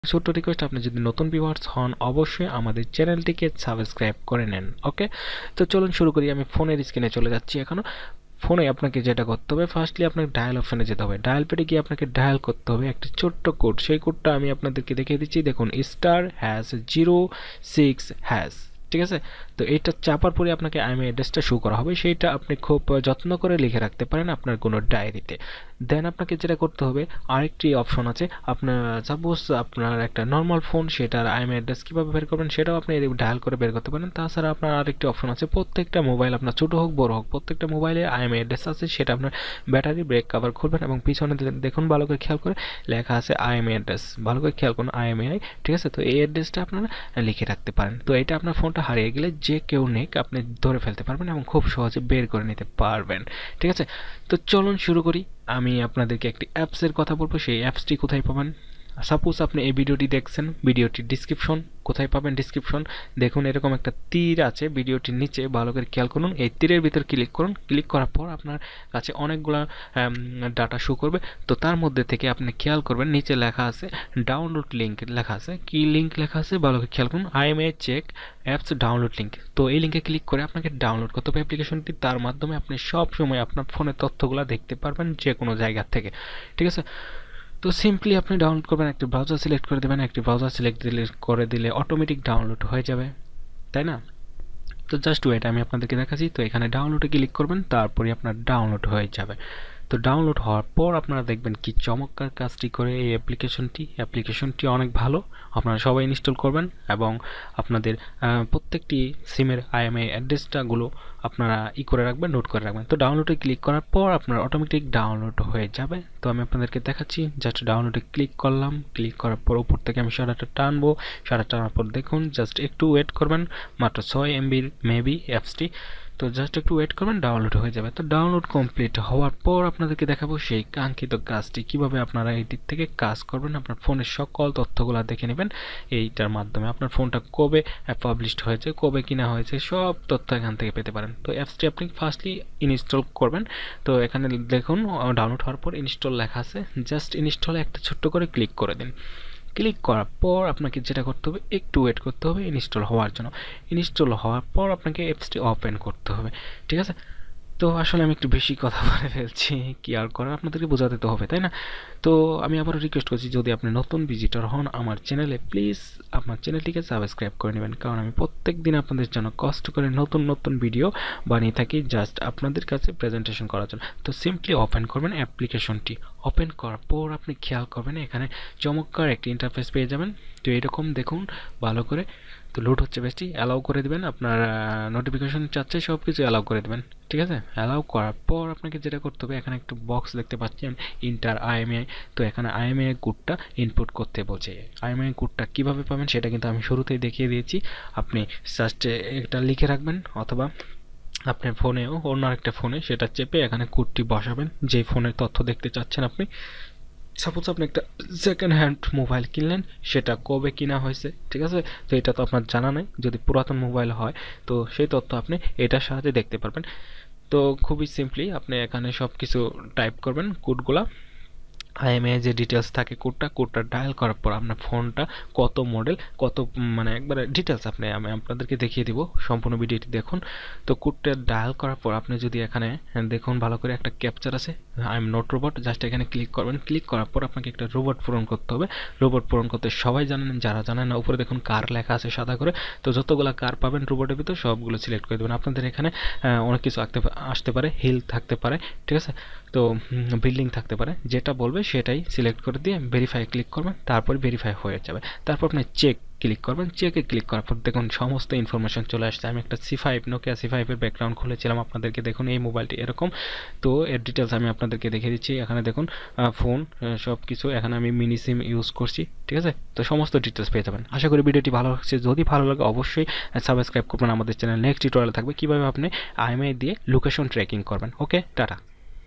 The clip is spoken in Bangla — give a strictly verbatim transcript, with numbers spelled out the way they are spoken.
ছোট্ট রিকোয়েস্ট, আপনি যদি নতুন ভিউয়ার্স হন অবশ্যই আমাদের চ্যানেলটিকে সাবস্ক্রাইব করে নেন। ওকে, তো চলুন শুরু করি। আমি ফোনের স্ক্রিনে চলে যাচ্ছি। এখনো ফোনে আপনাকে যেটা করতে হবে, ফার্স্টলি আপনাকে ডায়াল অপশনে যেতে হবে। ডায়াল পেডে গিয়ে আপনাকে ডায়াল করতে হবে একটি ছোট্ট কোড। সেই কোডটা আমি আপনাদেরকে দেখিয়ে দিচ্ছি। দেখুন, star hash zero six hash, ঠিক আছে। তো এইটা চাপার পরে আপনাকে আইএমই অ্যাড্রেসটা শো করা হবে। সেইটা আপনি খুব যত্ন করে লিখে রাখতে পারেন আপনার কোনো ডায়েরিতে। দেন আপনাকে যেটা করতে হবে, আরেকটি অপশন আছে। আপনার সাপোজ আপনার একটা নর্মাল ফোন, সেটার আইএমই অ্যাড্রেস কীভাবে বের করবেন সেটাও আপনি ডায়াল করে বের করতে পারেন। তাছাড়া আপনার আরেকটি অপশন আছে, প্রত্যেকটা মোবাইল আপনার ছোটো হোক বড় হোক, প্রত্যেকটা মোবাইলে আইএমই অ্যাড্রেস আছে। সেটা আপনার ব্যাটারি ব্রেক কভার খুলবেন এবং পিছনে দেখুন ভালো করে খেয়াল করে লেখা আছে আইএমই অ্যাড্রেস। ভালো করে খেয়াল করুন আইএমই, ঠিক আছে। তো এই অ্যাড্রেসটা আপনারা লিখে রাখতে পারেন। তো এটা আপনার ফোনটা হারিয়ে গেলে যে কেউ নেক আপনি ধরে ফেলতে পারবেন এবং খুব সহজে বের করে নিতে পারবেন, ঠিক আছে। তো চলুন শুরু করি। আমি আপনাদেরকে একটি অ্যাপসের কথা বলবো। সেই অ্যাপসটি কোথায় পাবেন? সাপোজ আপনি এই ভিডিওটি দেখছেন, ভিডিওটির ডিসক্রিপশন কোথায় পাবেন? ডিসক্রিপশন দেখুন এরকম একটা তীর আছে ভিডিওটির নিচে, ভালো করে খেয়াল করুন। এই তীরের ভিতর ক্লিক করুন। ক্লিক করার পর আপনার কাছে অনেকগুলো ডাটা শো করবে। তো তার মধ্যে থেকে আপনি খেয়াল করবেন নিচে লেখা আছে ডাউনলোড লিঙ্ক লেখা আছে। কি লিঙ্ক লেখা আছে ভালো করে খেয়াল করুন, IMEI check apps download link. তো এই লিঙ্কে ক্লিক করে আপনাকে ডাউনলোড করতে হবে অ্যাপ্লিকেশনটি। তার মাধ্যমে আপনি সব সময় আপনার ফোনের তথ্যগুলো দেখতে পারবেন যে কোনো জায়গা থেকে, ঠিক আছে। তো সিম্পলি আপনি ডাউনলোড করবেন, একটি ব্রাউজার সিলেক্ট করে দেবেন। একটি ব্রাউজার সিলেক্ট দিলে করে দিলে অটোমেটিক ডাউনলোড হয়ে যাবে, তাই না? তো জাস্ট ওয়েট, আমি আপনাদেরকে দেখাচ্ছি। তো এখানে ডাউনলোডে ক্লিক করবেন, তারপরে আপনার ডাউনলোড হয়ে যাবে। তো ডাউনলোড হওয়ার পর আপনারা দেখবেন কি চমৎকার কাজটি করে এই অ্যাপ্লিকেশনটি। অ্যাপ্লিকেশনটি অনেক ভালো, আপনারা সবাই ইনস্টল করবেন এবং আপনাদের প্রত্যেকটি সিমের আইএমই অ্যাড্রেসটাগুলো আপনারা ই করে রাখবেন, নোট করে রাখবেন। তো ডাউনলোডে ক্লিক করার পর আপনার অটোমেটিক ডাউনলোড হয়ে যাবে। তো আমি আপনাদেরকে দেখাচ্ছি। জাস্ট ডাউনলোডে ক্লিক করলাম। ক্লিক করার পর উপর থেকে আমি সারাটা টানবো। সারা টানার পর দেখুন জাস্ট একটু ওয়েট করবেন, মাত্র ছয় এমবির মেবি অ্যাপসটি। তো জাস্ট একটু ওয়েট করবেন, ডাউনলোড হয়ে যাবে। তো ডাউনলোড কমপ্লিট হওয়ার পর আপনাদেরকে দেখাবো সেই কাঙ্ক্ষিত কাজটি কিভাবে আপনারা এই দিক থেকে কাজ করবেন। আপনার ফোনের সকল তথ্যগুলো দেখে নেবেন এইটার মাধ্যমে। আপনার ফোনটা কবে পাবলিশড হয়েছে, কবে কিনা হয়েছে, সব তথ্য এখান থেকে পেতে পারেন। তো অ্যাপসটি আপনি ফার্স্টলি ইনস্টল করবেন। তো এখানে দেখুন ডাউনলোড হওয়ার পর ইনস্টল লেখা আছে। জাস্ট ইনস্টলে একটা ছোট্ট করে ক্লিক করে দিন। ক্লিক করার পর আপনাকে যেটা করতে হবে, একটু ওয়েট করতে হবে ইনস্টল হওয়ার জন্য। ইনস্টল হওয়ার পর আপনাকে অ্যাপসটি ওপেন করতে হবে, ঠিক আছে। তো আসলে আমি একটু বেশি কথা বলে ফেলছি, কি আর করার, আপনাদেরকে বোঝাতে তো হবে, তাই না? তো আমি আবারও রিকোয়েস্ট করছি, যদি আপনি নতুন ভিজিটর হন আমার চ্যানেলে, প্লিজ আমার চ্যানেলটিকে সাবস্ক্রাইব করে নেবেন। কারণ আমি প্রত্যেক দিন আপনাদের জন্য কষ্ট করে নতুন নতুন ভিডিও বানিয়ে থাকি, জাস্ট আপনাদের কাছে প্রেজেন্টেশন করার জন্য। তো সিম্পলি ওপেন করবেন অ্যাপ্লিকেশনটি। ওপেন করার পর আপনি খেয়াল করবেন এখানে চমৎকার একটি ইন্টারফেস পেয়ে যাবেন। তো এরকম দেখুন ভালো করে। তো লোড হচ্ছে বেশি, অ্যালাউ করে দেবেন। আপনার নোটিফিকেশন চাচ্ছে সব কিছু অ্যালাউ করে দেবেন, ঠিক আছে। অ্যালাউ করার পর আপনাকে যেটা করতে হবে, এখানে একটা বক্স দেখতে পাচ্ছেন ইন্টার আইএমই। তো এখানে আইএমই কোডটা ইনপুট করতে বলছে। আইএমই কোডটা কীভাবে পাবেন সেটা কিন্তু আমি শুরুতেই দেখিয়ে দিয়েছি। আপনি জাস্ট এটা লিখে রাখবেন, অথবা আপনার ফোনেও অন্য আরেকটা ফোনে সেটা চেপে এখানে কোডটি বসাবেন যে ফোনের তথ্য দেখতে চাচ্ছেন আপনি। সাপোজ আপনি একটা সেকেন্ড হ্যান্ড মোবাইল কিনলেন, সেটা কবে কিনা হয়েছে, ঠিক আছে। তো এটা তো আপনার জানা নেই। যদি পুরাতন মোবাইল হয় তো সেই তথ্য আপনি এটার সাহায্যে দেখতে পারবেন। তো খুবই সিম্পলি আপনি এখানে সব কিছু টাইপ করবেন, কোডগুলা আইএমই যে ডিটেলস থাকে কোডটা কোডটা ডায়াল করার পর আপনার ফোনটা কত মডেল, কত মানে একবারে ডিটেলস আপনি আমি আপনাদেরকে দেখিয়ে দিব, সম্পূর্ণ ভিডিওটি দেখুন। তো কোডটা ডায়াল করার পর আপনি যদি এখানে দেখুন ভালো করে একটা ক্যাপচার আছে, I am not robot, just এখানে ক্লিক করবেন। ক্লিক করার পর আপনাকে একটা রোবট পূরণ করতে হবে। রোবট পূরণ করতে সবাই জানেন, যারা জানেন না উপরে দেখুন কার লেখা আছে সাদা করে। তো যতগুলো কার পাবেন রোবটের ভিতর সবগুলো সিলেক্ট করে দেবেন। আপনাদের এখানে অনেক কিছু আসতে পারে, হিল থাকতে পারে, ঠিক আছে। তো বিল্ডিং থাকতে পারে, যেটা বলবে সেটাই সিলেক্ট করে দিয়ে ভেরিফাই ক্লিক করবেন। তারপর ভেরিফাই হয়ে যাবে। তারপর আপনি চেক ক্লিক করবেন। চেকে ক্লিক করার পর দেখুন সমস্ত ইনফরমেশন চলে আসছে। আমি একটা সি ফাইভ নোকিয়া সি ফাইভের ব্যাকগ্রাউন্ড খুলেছিলাম আপনাদেরকে, দেখুন এই মোবাইলটি এরকম। তো এর ডিটেলস আমি আপনাদেরকে দেখিয়ে দিচ্ছি। এখানে দেখুন ফোন সব কিছু, এখানে আমি মিনি সিম ইউজ করছি, ঠিক আছে। তো সমস্ত ডিটেলস পেয়ে যাবেন। আশা করি ভিডিওটি ভালো লাগছে। যদি ভালো লাগে অবশ্যই সাবস্ক্রাইব করবেন আমাদের চ্যানেল। নেক্সট টিউটোরিয়াল থাকবে কীভাবে আপনি আইএমই দিয়ে লোকেশন ট্র্যাকিং করবেন। Okay, tata.